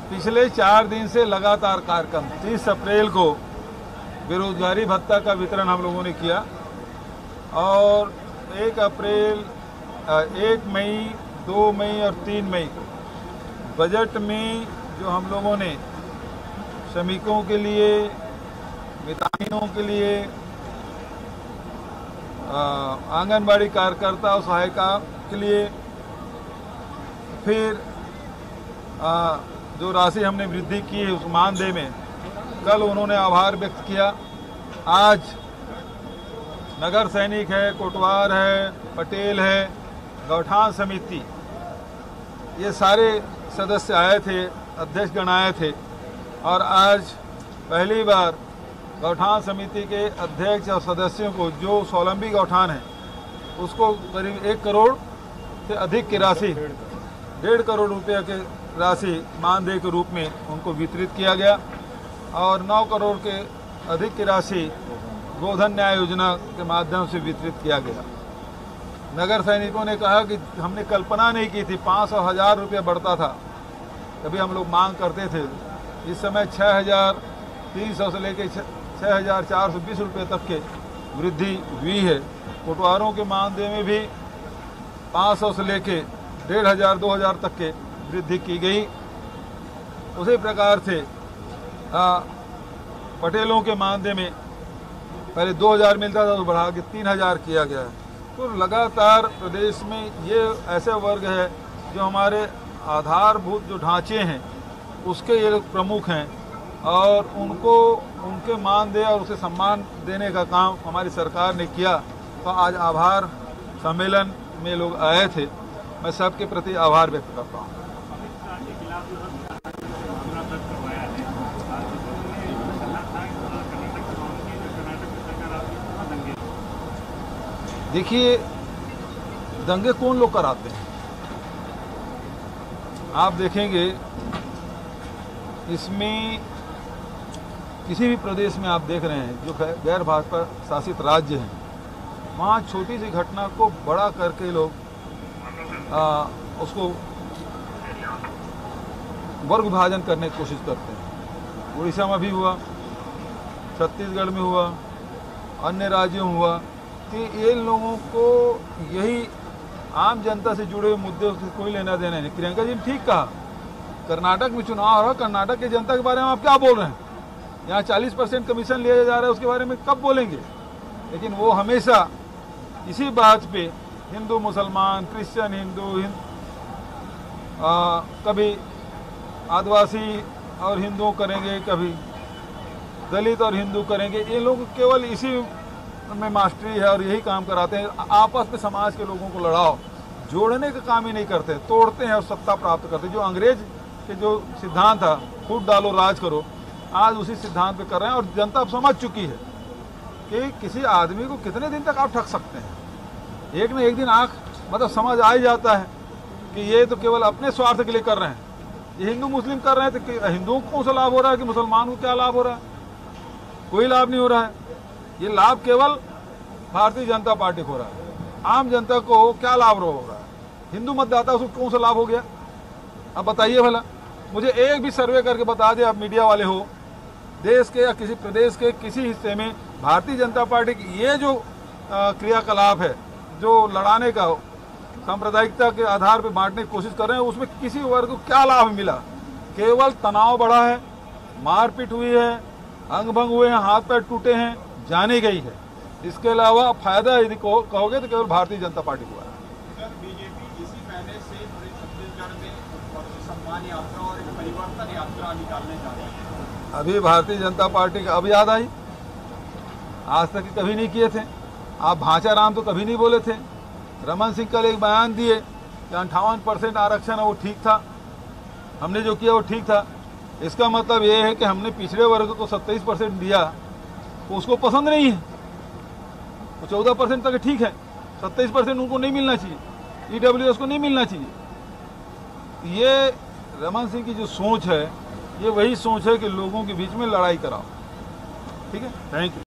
पिछले 4 दिन से लगातार कार्यक्रम 30 अप्रैल को बेरोजगारी भत्ता का वितरण हम लोगों ने किया और 1 अप्रैल 1 मई 2 मई और 3 मई को बजट में जो हम लोगों ने श्रमिकों के लिए, मितानिनों के लिए, आंगनबाड़ी कार्यकर्ता और सहायिका के लिए, फिर जो राशि हमने वृद्धि की है उस मानदेय में कल उन्होंने आभार व्यक्त किया। आज नगर सैनिक है, कोटवार है, पटेल है, गौठान समिति, ये सारे सदस्य आए थे, अध्यक्षगण आए थे और आज पहली बार गौठान समिति के अध्यक्ष और सदस्यों को, जो स्वावलंबी गौठान है उसको करीब 1 करोड़ से अधिक की राशि, 1.5 करोड़ रुपये के राशि मानदेय के रूप में उनको वितरित किया गया और 9 करोड़ के अधिक की राशि गोधन न्याय योजना के माध्यम से वितरित किया गया। नगर सैनिकों ने कहा कि हमने कल्पना नहीं की थी 500,000 रुपये बढ़ता था, कभी हम लोग मांग करते थे। इस समय 6,300 से लेकर 6,420 रुपये तक के वृद्धि हुई है। कोटवारों के मानदेय में भी 500 से लेकर 1,500 2,000 तक के वृद्धि की गई। उसी प्रकार से पटेलों के मानदेय में पहले 2,000 मिलता था तो बढ़ा के 3,000 किया गया है। तो लगातार प्रदेश में ये ऐसे वर्ग है जो हमारे आधारभूत जो ढांचे हैं उसके ये लोग प्रमुख हैं और उनको उनके मानदेय और उसे सम्मान देने का काम हमारी सरकार ने किया। तो आज आभार सम्मेलन में लोग आए थे, मैं सबके प्रति आभार व्यक्त करता हूँ। देखिए, दंगे कौन लोग कराते हैं आप देखेंगे, इसमें किसी भी प्रदेश में आप देख रहे हैं जो गैर भाजपा शासित राज्य हैं, वहाँ छोटी सी घटना को बड़ा करके लोग उसको वर्ग विभाजन करने की कोशिश करते हैं। उड़ीसा में भी हुआ, छत्तीसगढ़ में हुआ, अन्य राज्यों में हुआ कि ये लोगों को यही आम जनता से जुड़े हुए मुद्दे से कोई लेना देना नहीं। प्रियंका जी ने ठीक कहा, कर्नाटक में चुनाव हो रहा, कर्नाटक की जनता के बारे में आप क्या बोल रहे हैं? यहाँ 40% कमीशन लिया जा रहा है, उसके बारे में कब बोलेंगे? लेकिन वो हमेशा इसी बात पे हिंदू मुसलमान, क्रिश्चियन हिंदू, कभी आदिवासी और हिंदू करेंगे, कभी दलित और हिंदू करेंगे। ये लोग केवल इसी में मास्टरी है और यही काम कराते हैं। आपस में समाज के लोगों को लड़ाओ, जोड़ने का काम ही नहीं करते, तोड़ते हैं और सत्ता प्राप्त करते हैं। जो अंग्रेज के जो सिद्धांत था, फूट डालो राज करो, आज उसी सिद्धांत पे कर रहे हैं और जनता अब समझ चुकी है कि किसी आदमी को कितने दिन तक आप ठग सकते हैं। एक न एक दिन आंख मतलब समझ आ ही जाता है कि ये तो केवल अपने स्वार्थ के लिए कर रहे हैं। ये हिंदू मुस्लिम कर रहे हैं तो हिंदुओं को कौन सा लाभ हो रहा है कि मुसलमान को क्या लाभ हो रहा है? कोई लाभ नहीं हो रहा है। ये लाभ केवल भारतीय जनता पार्टी को हो रहा है। आम जनता को क्या लाभ हो रहा है? हिंदू मतदाता उसको कौन सा लाभ हो गया? अब बताइए भला, मुझे एक भी सर्वे करके बता दें आप मीडिया वाले हो, देश के या किसी प्रदेश के किसी हिस्से में भारतीय जनता पार्टी की ये जो क्रियाकलाप है, जो लड़ाने का सांप्रदायिकता के आधार पर बांटने की कोशिश कर रहे हैं, उसमें किसी वर्ग को क्या लाभ मिला? केवल तनाव बढ़ा है, मारपीट हुई है, अंग भंग हुए हैं, हाथ पैर टूटे हैं, जानी गई है। इसके अलावा फायदा यदि कहोगे तो केवल भारतीय जनता पार्टी को है। बीजेपी इसी महीने से पूरे छत्तीसगढ़ में सम्मान यात्रा और एक परिवर्तन यात्रा निकालने जा रही है। अभी भारतीय जनता पार्टी का अब याद आई, आज तक कभी नहीं किए थे आप। भांचाराम तो कभी नहीं बोले थे। रमन सिंह कल एक बयान दिए कि 58% आरक्षण है वो ठीक था, हमने जो किया वो ठीक था। इसका मतलब ये है कि हमने पिछड़े वर्ग को 27% दिया, तो उसको पसंद नहीं है। तो 14% तक ठीक है, 27% उनको नहीं मिलना चाहिए, EWS को नहीं मिलना चाहिए। ये रमन सिंह की जो सोच है, ये वही सोच है कि लोगों के बीच में लड़ाई कराओ। ठीक है, थैंक यू।